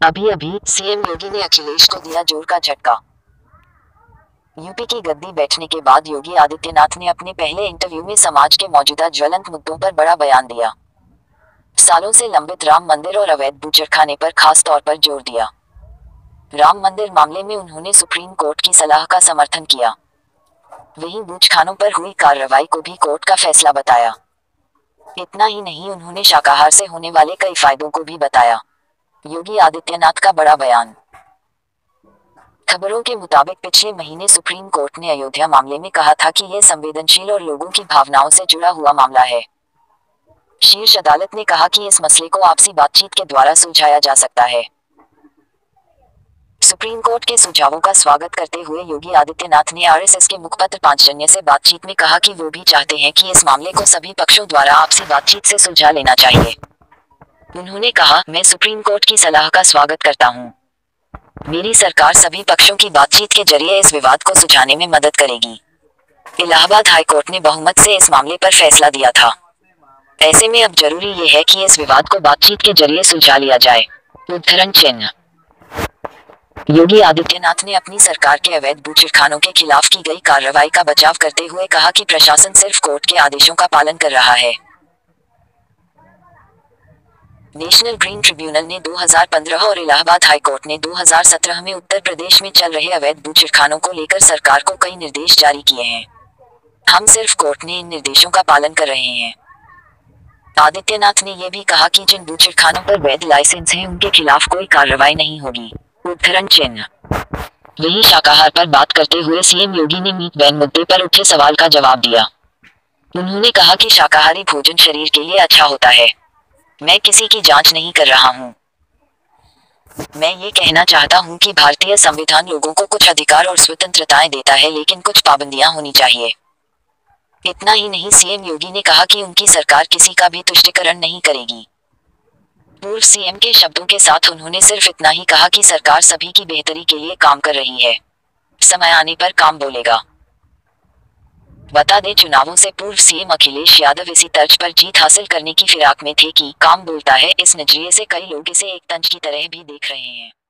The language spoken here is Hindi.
अभी अभी सीएम योगी ने अखिलेश को दिया जोर का झटका। यूपी की गद्दी बैठने के बाद योगी आदित्यनाथ ने अपने पहले इंटरव्यू में समाज के मौजूदा ज्वलंत मुद्दों पर बड़ा बयान दिया। सालों से लंबित राम मंदिर और अवैध बूचड़खाने पर खास तौर पर जोर दिया। राम मंदिर मामले में उन्होंने सुप्रीम कोर्ट की सलाह का समर्थन किया। वहीं बूचखानों पर हुई कार्रवाई को भी कोर्ट का फैसला बताया। इतना ही नहीं, उन्होंने शाकाहार से होने वाले कई फायदों को भी बताया। योगी आदित्यनाथ का बड़ा बयान। खबरों के मुताबिक पिछले महीने सुप्रीम कोर्ट ने अयोध्या मामले में कहा था कि यह संवेदनशील और लोगों की भावनाओं से जुड़ा हुआ मामला है। शीर्ष अदालत ने कहा कि इस मसले को आपसी बातचीत के द्वारा सुलझाया जा सकता है। सुप्रीम कोर्ट के सुझावों का स्वागत करते हुए योगी आदित्यनाथ ने आरएसएस के मुखपत्र पांचजन्य से बातचीत में कहा कि वो भी चाहते हैं कि इस मामले को सभी पक्षों द्वारा आपसी बातचीत से सुलझा लेना चाहिए। उन्होंने कहा, मैं सुप्रीम कोर्ट की सलाह का स्वागत करता हूं। मेरी सरकार सभी पक्षों की बातचीत के जरिए इस विवाद को सुलझाने में मदद करेगी। इलाहाबाद हाईकोर्ट ने बहुमत से इस मामले पर फैसला दिया था। ऐसे में अब जरूरी ये है कि इस विवाद को बातचीत के जरिए सुलझा लिया जाए। उद्धरण चिन्ह। योगी आदित्यनाथ ने अपनी सरकार के अवैध बूचड़खानों के खिलाफ की गई कार्रवाई का बचाव करते हुए कहा कि प्रशासन सिर्फ कोर्ट के आदेशों का पालन कर रहा है। नेशनल ग्रीन ट्रिब्यूनल ने 2015 और इलाहाबाद हाईकोर्ट ने 2017 में उत्तर प्रदेश में चल रहे अवैध बूचड़खानों को लेकर सरकार को कई निर्देश जारी किए हैं। हम सिर्फ कोर्ट ने इन निर्देशों का पालन कर रहे हैं। आदित्यनाथ ने यह भी कहा कि जिन बूचड़खानों पर वैध लाइसेंस हैं उनके खिलाफ कोई कार्रवाई नहीं होगी। उद्धरण चिन्ह। वहीं शाकाहार पर बात करते हुए सीएम योगी ने मीट बैन मुद्दे पर उठे सवाल का जवाब दिया। उन्होंने कहा कि शाकाहारी भोजन शरीर के लिए अच्छा होता है। मैं किसी की जांच नहीं कर रहा हूं। मैं ये कहना चाहता हूं कि भारतीय संविधान लोगों को कुछ अधिकार और स्वतंत्रताएं देता है, लेकिन कुछ पाबंदियां होनी चाहिए। इतना ही नहीं, सीएम योगी ने कहा कि उनकी सरकार किसी का भी तुष्टीकरण नहीं करेगी। पूर्व सीएम के शब्दों के साथ उन्होंने सिर्फ इतना ही कहा कि सरकार सभी की बेहतरी के लिए काम कर रही है। समय आने पर काम बोलेगा। बता दें, चुनावों से पूर्व सीएम अखिलेश यादव इसी तर्ज पर जीत हासिल करने की फिराक में थे कि काम बोलता है। इस नजरिए से कई लोग इसे एक तंज की तरह भी देख रहे हैं।